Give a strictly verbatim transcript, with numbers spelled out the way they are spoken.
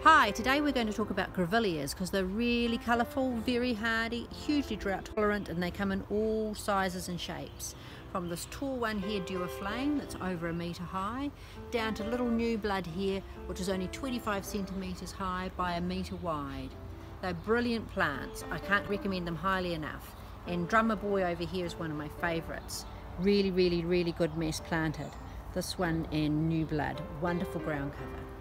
Hi, today we're going to talk about Grevilleas because they're really colourful, very hardy, hugely drought tolerant, and they come in all sizes and shapes. From this tall one here, Flame, that's over a metre high, down to little new blood here, which is only twenty-five centimetres high by a metre wide. They're brilliant plants. I can't recommend them highly enough. And Drummer Boy over here is one of my favourites. Really, really, really good mess planted. This one and New Blood, wonderful ground cover.